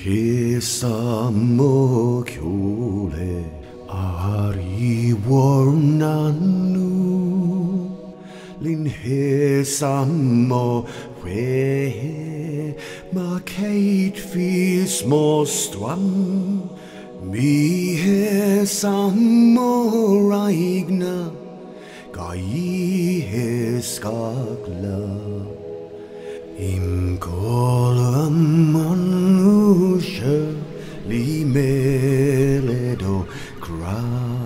Thusa Mo Shuíle Ari Warnanu Lin Thusa Mo Shuíle Ma Eochaid Thusa Mo Shuíle Mi Thusa Mo Shuíle Gaiskagla Im Colla manusha li meledo gra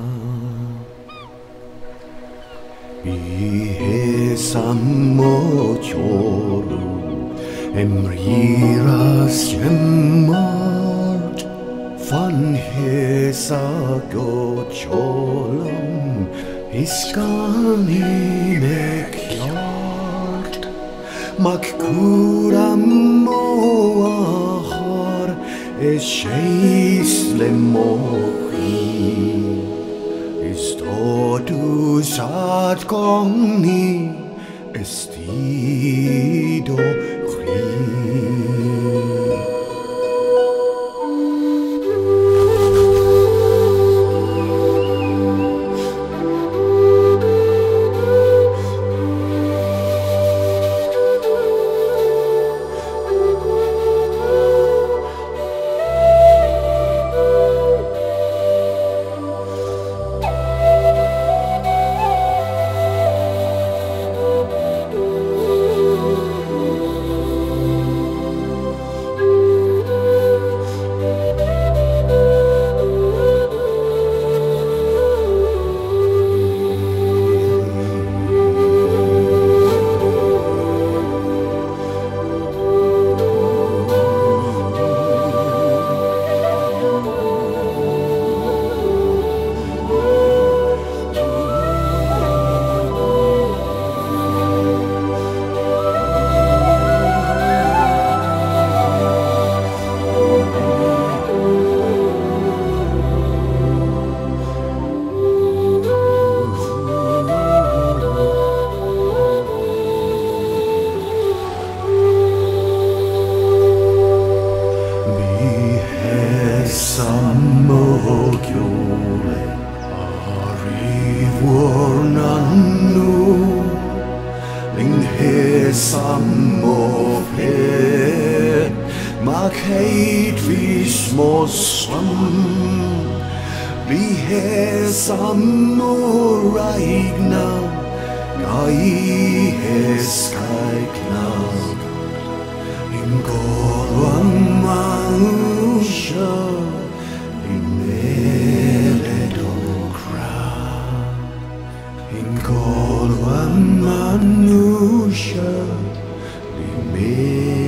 Thusa Mo Shuíle Emriras Jemmart Van Thusa go Cholam Iskani Eochaid Makura moahar Eochaid le mochi Istodu sad goni Estido chri Thusa Mo Shuíle Ma Eochaid Thusa Mo Shuíle Thusa Mo Shuíle Gaiskagla Im Colla manusha li meledo gra In Colla manusha li meledo